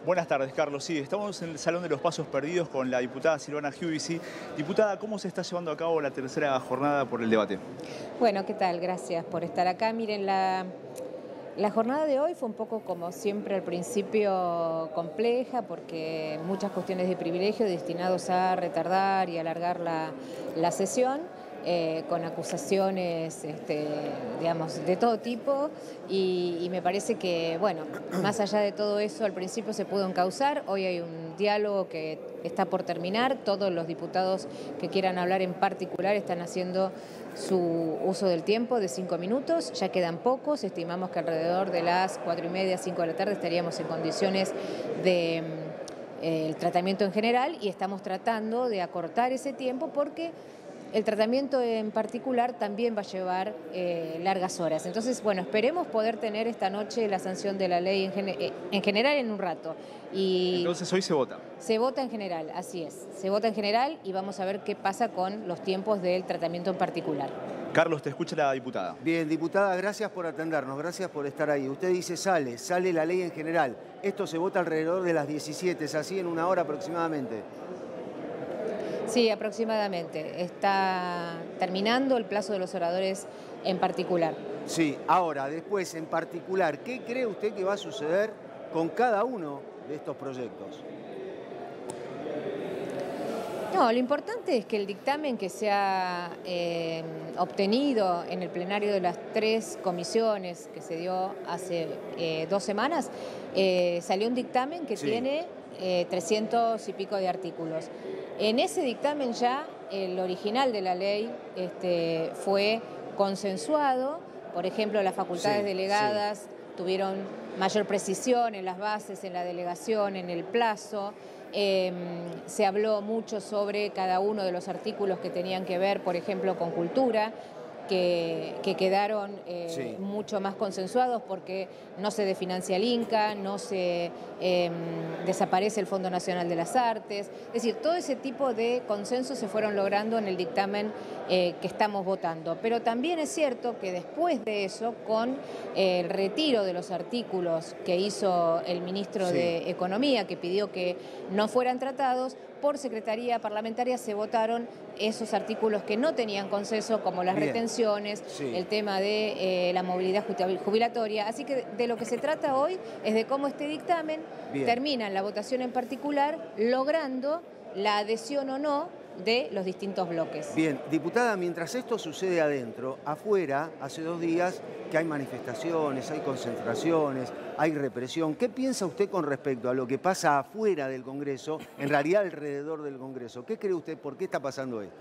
Buenas tardes, Carlos. Sí, estamos en el Salón de los Pasos Perdidos con la diputada Silvana Giudici. Diputada, ¿cómo se está llevando a cabo la tercera jornada por el debate? Bueno, ¿qué tal? Gracias por estar acá. Miren, la jornada de hoy fue un poco, como siempre al principio, compleja porque muchas cuestiones de privilegio destinados a retardar y alargar la sesión. Con acusaciones, digamos, de todo tipo y me parece que, bueno, más allá de todo eso, al principio se pudo encauzar. Hoy hay un diálogo que está por terminar. Todos los diputados que quieran hablar en particular están haciendo su uso del tiempo de 5 minutos. Ya quedan pocos. Estimamos que alrededor de las 4:30, 5 de la tarde estaríamos en condiciones de el tratamiento en general, y estamos tratando de acortar ese tiempo porque el tratamiento en particular también va a llevar largas horas. Entonces, bueno, esperemos poder tener esta noche la sanción de la ley en general en un rato. Entonces hoy se vota. Se vota en general, así es. Se vota en general y vamos a ver qué pasa con los tiempos del tratamiento en particular. Carlos, te escucha la diputada. Bien, diputada, gracias por atendernos, gracias por estar ahí. Usted dice sale la ley en general. Esto se vota alrededor de las 17, ¿es así? En una hora aproximadamente. Sí, aproximadamente. Está terminando el plazo de los oradores en particular. Sí, ahora, después, en particular, ¿qué cree usted que va a suceder con cada uno de estos proyectos? No, lo importante es que el dictamen que se ha obtenido en el plenario de las 3 comisiones que se dio hace 2 semanas, salió un dictamen que tiene 300 y pico de artículos. En ese dictamen ya el original de la ley fue consensuado. Por ejemplo, las facultades delegadas tuvieron mayor precisión en las bases, en la delegación, en el plazo. Se habló mucho sobre cada uno de los artículos que tenían que ver, por ejemplo, con cultura, que quedaron mucho más consensuados porque no se desfinancia el INCA, no se desaparece el Fondo Nacional de las Artes. Es decir, todo ese tipo de consensos se fueron logrando en el dictamen que estamos votando. Pero también es cierto que después de eso, con el retiro de los artículos que hizo el ministro de Economía, que pidió que no fueran tratados, por Secretaría Parlamentaria se votaron esos artículos que no tenían consenso, como las retenciones, el tema de la movilidad jubilatoria. Así que de lo que se trata hoy es de cómo este dictamen termina en la votación en particular, logrando la adhesión o no de los distintos bloques. Bien, diputada, mientras esto sucede adentro, afuera, hace 2 días que hay manifestaciones, hay concentraciones, hay represión. ¿Qué piensa usted con respecto a lo que pasa afuera del Congreso, en realidad alrededor del Congreso? ¿Qué cree usted? ¿Por qué está pasando esto?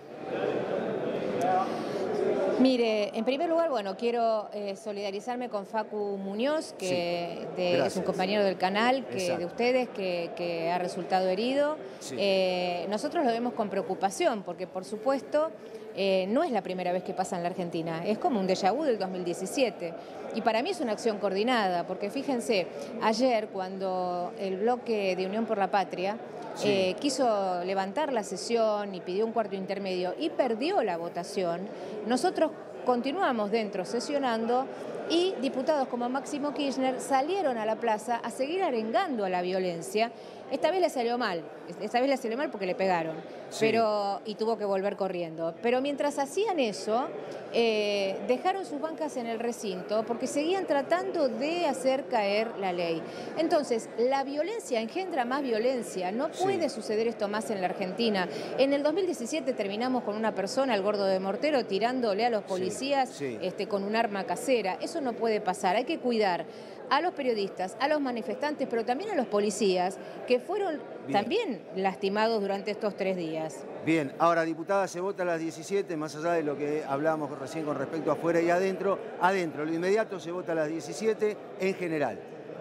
Mire, en primer lugar, bueno, quiero solidarizarme con Facu Muñoz, que es un compañero del canal, de ustedes, que ha resultado herido. Nosotros lo vemos con preocupación, porque por supuesto no es la primera vez que pasa en la Argentina, es como un déjà vu del 2017. Y para mí es una acción coordinada, porque fíjense, ayer cuando el bloque de Unión por la Patria quiso levantar la sesión y pidió un cuarto intermedio y perdió la votación, nosotros continuamos dentro sesionando y diputados como Máximo Kirchner salieron a la plaza a seguir arengando a la violencia. Esta vez le salió mal porque le pegaron, y tuvo que volver corriendo. Pero mientras hacían eso, dejaron sus bancas en el recinto porque seguían tratando de hacer caer la ley. Entonces, la violencia engendra más violencia. No puede suceder esto más en la Argentina. En el 2017 terminamos con una persona, el gordo de Mortero, tirándole a los policías con un arma casera. Eso no puede pasar. Hay que cuidar a los periodistas, a los manifestantes, pero también a los policías que fueron también lastimados durante estos 3 días. Bien, ahora, diputada, se vota a las 17, más allá de lo que hablábamos recién con respecto a afuera y adentro. Adentro, lo inmediato se vota a las 17 en general.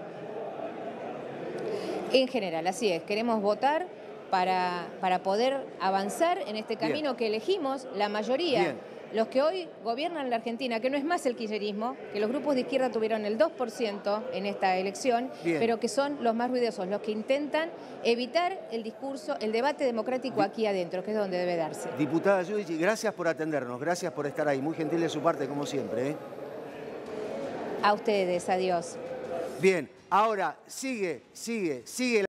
En general, así es. Queremos votar para poder avanzar en este camino que elegimos la mayoría. Los que hoy gobiernan la Argentina, que no es más el kirchnerismo, que los grupos de izquierda tuvieron el 2% en esta elección, pero que son los más ruidosos, los que intentan evitar el discurso, el debate democrático aquí adentro, que es donde debe darse. Diputada Giudici, gracias por atendernos, gracias por estar ahí. Muy gentil de su parte, como siempre. A ustedes, adiós. Bien, ahora sigue.